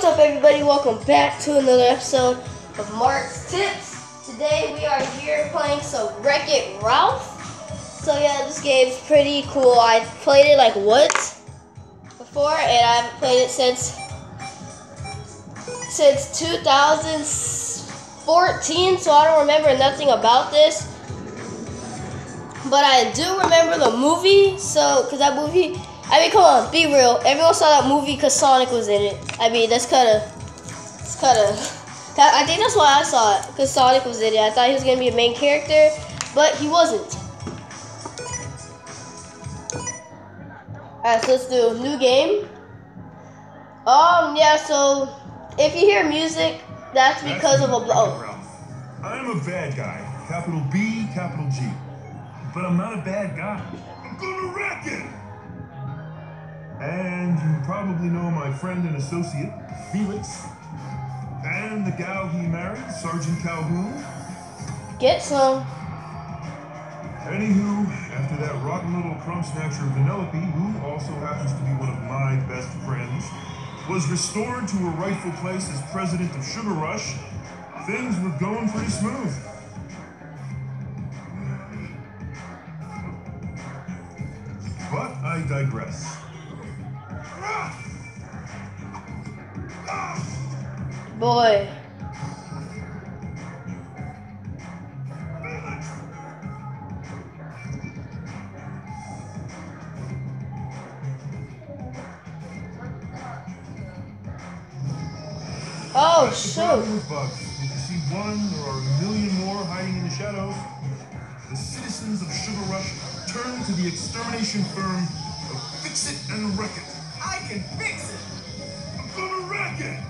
up, everybody? Welcome back to another episode of Mark's Tips. Today we are here playing some Wreck-It Ralph. So yeah, this game's pretty cool. I played it like once before, and I haven't played it since 2014. So I don't remember nothing about this, but I do remember the movie. So, cause that movie. I mean, come on, be real. Everyone saw that movie because Sonic was in it. I mean, I think that's why I saw it, because Sonic was in it. I thought he was going to be a main character, but he wasn't. Alright, so let's do a new game. Yeah, so if you hear music, that's because of a I'm a bad guy. Capital B, capital G. But I'm not a bad guy. I'm gonna wreck it! And you probably know my friend and associate, Felix. And the gal he married, Sergeant Calhoun. Get some. Anywho, after that rotten little crumb snatcher Vanellope, who also happens to be one of my best friends, was restored to her rightful place as president of Sugar Rush, things were going pretty smooth. But I digress. Boy. Oh, shoot. If you see one, there are a million more hiding in the shadows. The citizens of Sugar Rush turn to the extermination firm of Fix It and Wreck It. I can fix it! I'm gonna wreck it!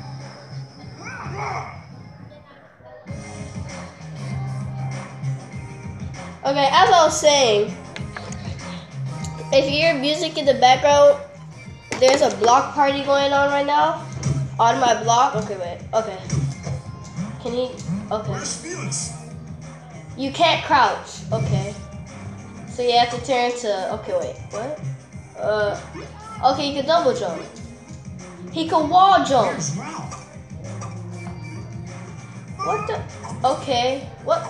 Okay, as I was saying, if you hear music in the background, there's a block party going on right now on my block. Okay, wait. Okay. Can he? Okay. Where's Felix? You can't crouch. Okay. So you have to turn to. Okay, wait. What? Okay, you can double jump. He can wall jump. Where's Ralph? What the? Okay. What?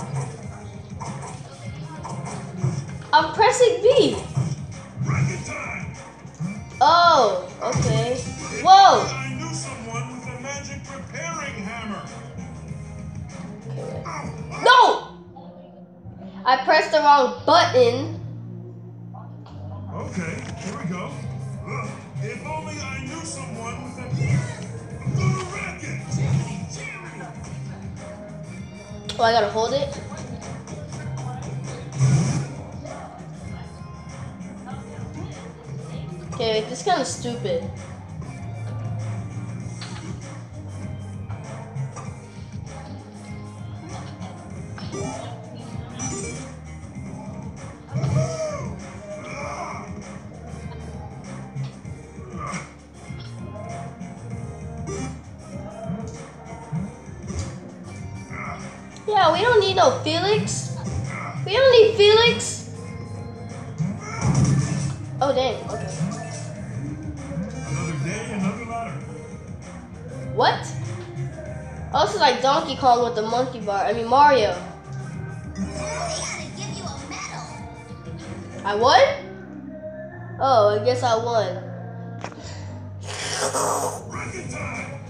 I'm pressing B. Wreck-It time! Oh, okay. Whoa! I knew someone with a magic repairing hammer. Okay. No! I pressed the wrong button. Okay, here we go. If only I knew someone with a... I'm gonna wreck it! Oh, I gotta hold it. Okay, wait, this is kind of stupid. Yeah, we don't need no Felix. We don't need Felix. Oh, dang. Okay. Another day, another ladder. What? Oh, this is like Donkey Kong with the monkey bar. I mean, Mario. I won? Oh, I guess I won. Wreck-It time!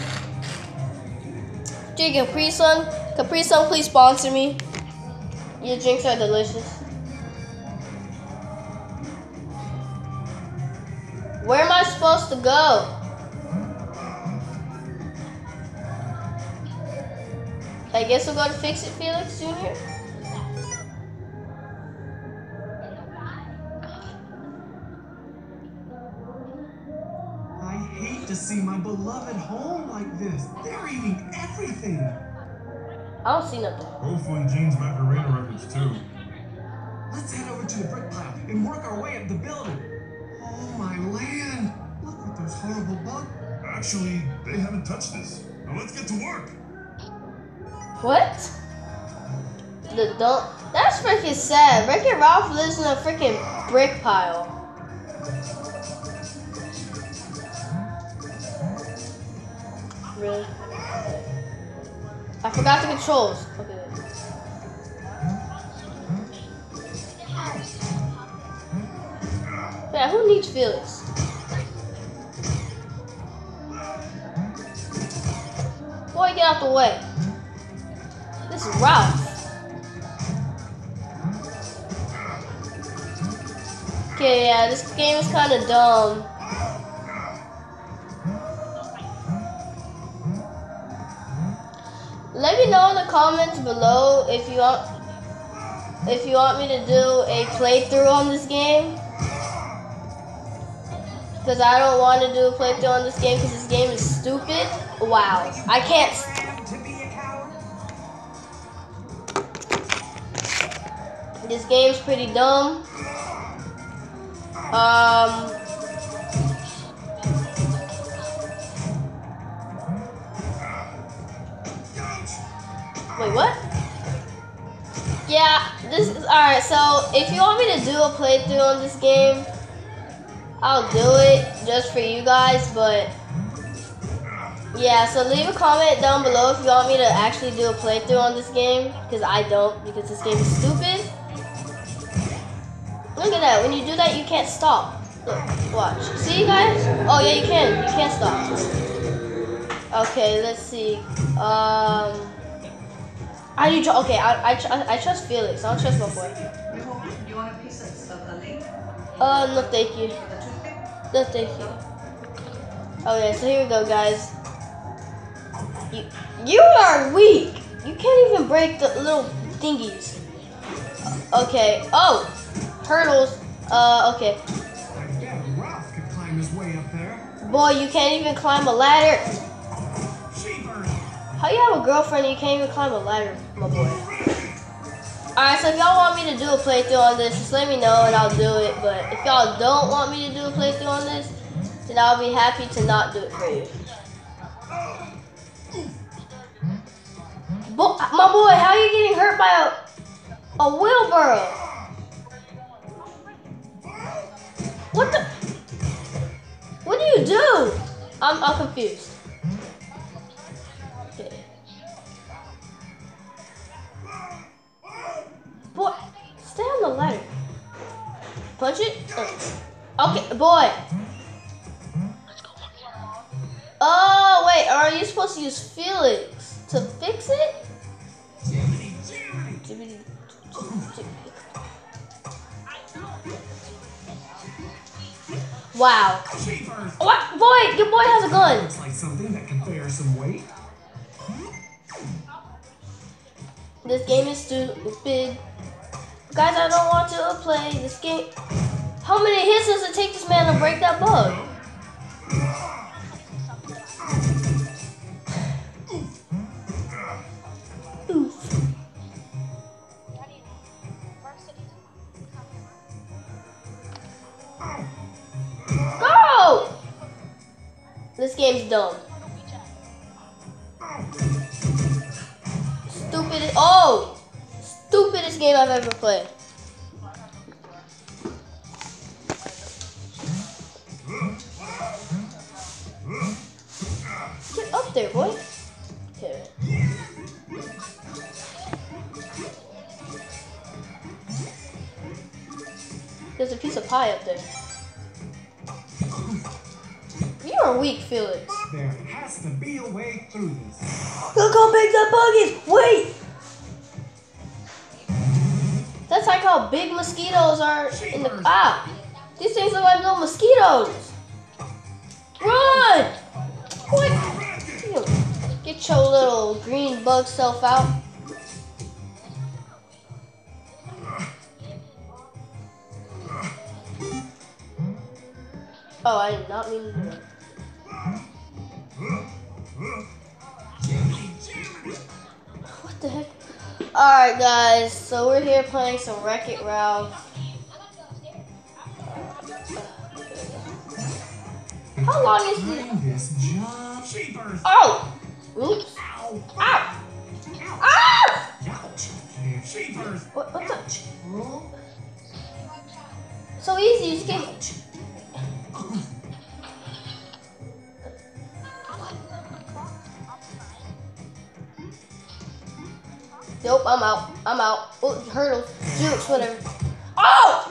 Drink Capri Sun. Capri Sun, please sponsor me. Your drinks are delicious. Where am I supposed to go? I guess we'll go to Fix It, Felix Jr. I hate to see my beloved home like this. They're eating everything. I don't see nothing. Hopefully Gene's Macarena records too. Let's head over to the brick pile and work our way up the building. Oh, my land. Look at those horrible bugs. Actually, they haven't touched this. Now let's get to work. What? The dump. That's freaking sad. Wreck-It Ralph lives in a freaking brick pile. Really? I forgot the controls. Okay. Yeah, who needs Felix? Boy, get out the way. This is Ralph. Okay, yeah, this game is kind of dumb. Let me know in the comments below if you want me to do a playthrough on this game. Because I don't want to do a playthrough on this game because this game is stupid. Wow, I can't. This game's pretty dumb. Wait, what? Yeah, this is alright. So, if you want me to do a playthrough on this game, I'll do it just for you guys. But yeah, so leave a comment down below if you want me to actually do a playthrough on this game, because I don't, because this game is stupid. Look at that. When you do that, you can't stop. Look, watch. See, guys? Oh yeah, you can. You can't stop. Okay, let's see. I need to. Okay, I trust Felix. I don't trust my boy. Do you want a piece of the link? No, thank you. The toothpick? No, thank you. Okay, so here we go, guys. You are weak. You can't even break the little thingies. Okay. Oh, hurdles. Okay. I bet Ralph could climb his way up there. Boy, you can't even climb a ladder. How you have a girlfriend and you can't even climb a ladder, my boy? Alright, so if y'all want me to do a playthrough on this, just let me know and I'll do it. But if y'all don't want me to do a playthrough on this, then I'll be happy to not do it for you. My boy, how are you getting hurt by a wheelbarrow? What the? What do you do? I'm confused. Okay. Boy, stay on the ladder. Punch it? Okay, boy. Oh, wait, are you supposed to use Felix to fix it? Wow. What? Boy, your boy has a gun. Looks like something that can bear some weight. This game is stupid. Guys, I don't want to play this game. How many hits does it take this man to break that bug? Oof. Go! This game's dumb. Stupidest game I've ever played. Get up there, boy. Okay. There's a piece of pie up there. You are weak, Felix. There has to be a way through this. Look how big that bug is! Wait! That's like how big mosquitoes are in the... Ah! These things look like little mosquitoes! Run! What? Get your little green bug self out. Oh, I did not mean to do that. What the heck? Alright guys, so we're here playing some Wreck-It Ralph. How long is this? Oh! Oops. Ow! Ow! What the? So easy, you just get... Nope, I'm out. I'm out. Oh, hurdle. Jukes, whatever. Oh!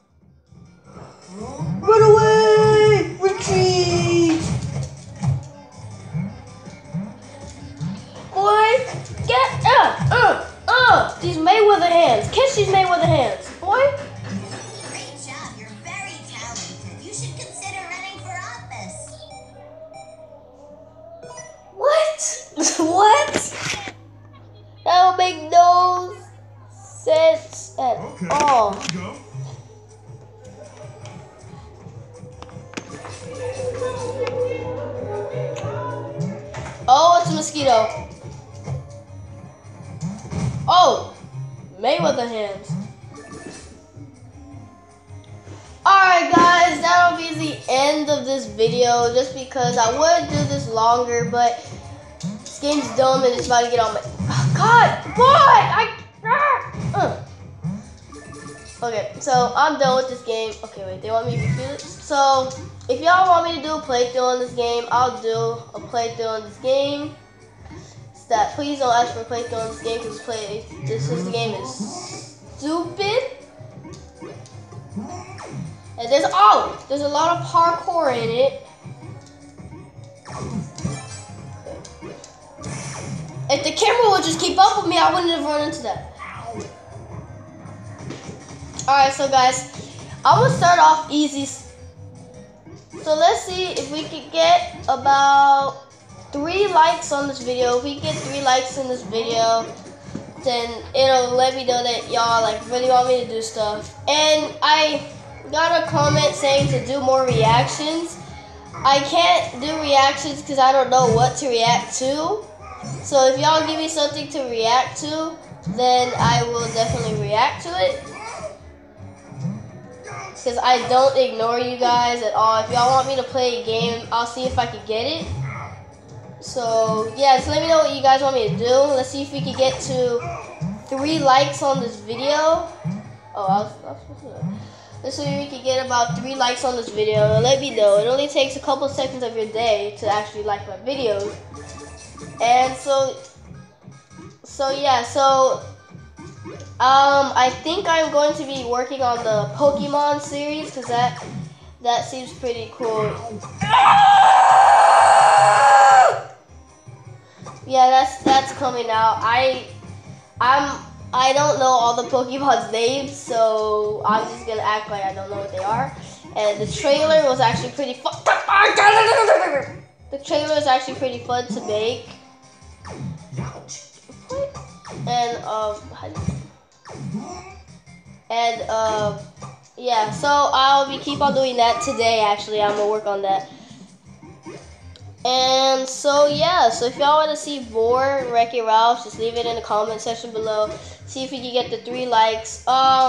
Run away! Retreat! Boy, get these Mayweather hands. Catch these Mayweather hands, boy. Great job. You're very talented. You should consider running for office. What? What? That don't make no sense at all. Here we go. Oh, it's a mosquito. Oh, Mayweather hands. Alright guys, that'll be the end of this video just because I would do this longer, but this game's dumb and it's about to get on my... Oh, God, boy! Okay, so I'm done with this game. Okay, wait, they want me to repeat it? So, if y'all want me to do a playthrough on this game, I'll do a playthrough on this game. That please don't ask for a playthrough on this game because this game is stupid. And there's a lot of parkour in it. If the camera would just keep up with me, I wouldn't have run into that. Alright, so guys, I'm gonna start off easy. So let's see if we could get about 3 likes on this video. If we get 3 likes in this video, then it'll let me know that y'all like really want me to do stuff. And I got a comment saying to do more reactions. I can't do reactions because I don't know what to react to. So if y'all give me something to react to, then I will definitely react to it. Because I don't ignore you guys at all. If y'all want me to play a game, I'll see if I can get it. So yeah, so let me know what you guys want me to do. Let's see if we can get to 3 likes on this video. Oh, let's see if we can get about 3 likes on this video. Let me know. It only takes a couple seconds of your day to actually like my videos. And so yeah, I think I'm going to be working on the Pokemon series because that seems pretty cool. Yeah, that's coming out. I don't know all the Pokemon's names, so I'm just gonna act like I don't know what they are. And the trailer was actually pretty fun. The trailer is actually pretty fun to make. Yeah, so I'll keep on doing that today. Actually, I'm gonna work on that. And so yeah, so if y'all want to see more Wreck-It Ralph, just leave it in the comment section below. See if we can get the 3 likes.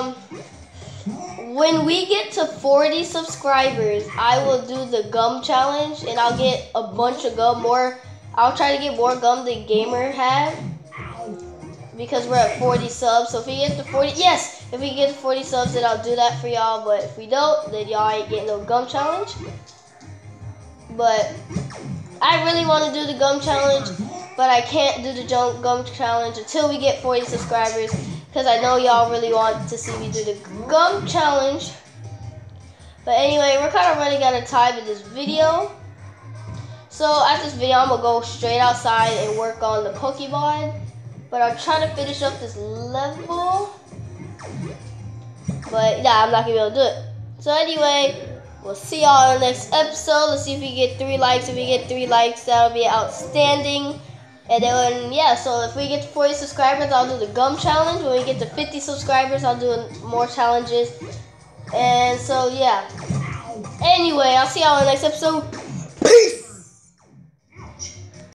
When we get to 40 subscribers, I will do the gum challenge, and I'll get a bunch of gum. I'll try to get more gum than Gamer had, because we're at 40 subs. So if we get to 40, yes, if we get to 40 subs, then I'll do that for y'all. But if we don't, then y'all ain't getting no gum challenge. But I really want to do the gum challenge, but I can't do the gum challenge until we get 40 subscribers, because I know y'all really want to see me do the gum challenge. But anyway, we're kind of running out of time in this video. So after this video, I'm going to go straight outside and work on the Pokemon. But I'm trying to finish up this level. But yeah, I'm not going to be able to do it. So anyway, we'll see y'all in the next episode. Let's see if we get 3 likes. If we get 3 likes, that'll be outstanding. And then, yeah, so if we get to 40 subscribers, I'll do the gum challenge. When we get to 50 subscribers, I'll do more challenges. And so, yeah. Anyway, I'll see y'all in the next episode.